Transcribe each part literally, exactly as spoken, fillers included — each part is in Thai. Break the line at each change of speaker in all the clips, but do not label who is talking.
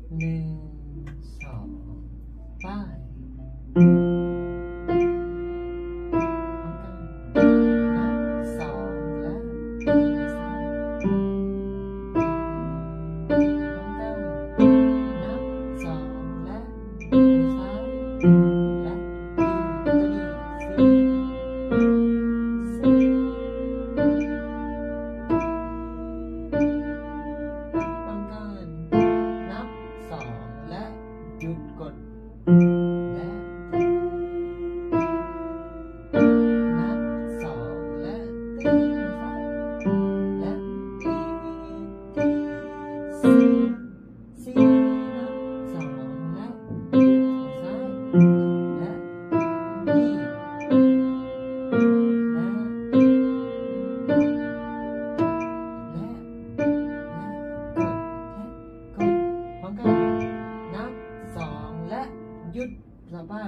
หนึ่งสองป้ายนับสองและซ้ายนับสองและซ้ายและดีดีสี่สี่ต้องการนับสองและหยุดกดและนับสองและตีซ้ายและตีสี่สี่นับสองและซ้ายและดีและและและกดและกดพร้อมกันนับสองและหยุดต่อไป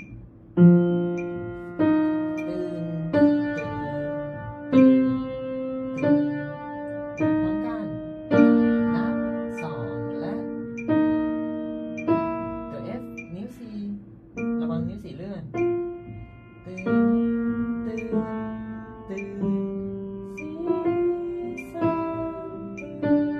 ตื่นตื่นตื่นตื่นพร้อมกันนับสองและตัว F นิ้ว C ระวังนิ้ว C เลื่อนตื่นตื่นตื่นสี่สามตื่น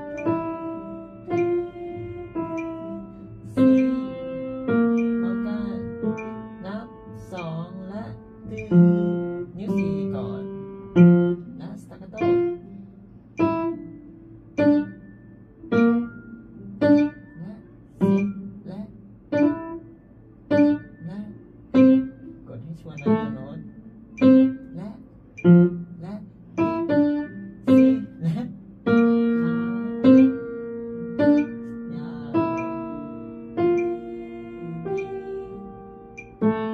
สี่พร้อมกันนับสองและตื่นนิ้ว C ก่อนและสตาคาโตและสิบและและกดให้ชัวร์นะตัวโน้ตและและสี่และยาว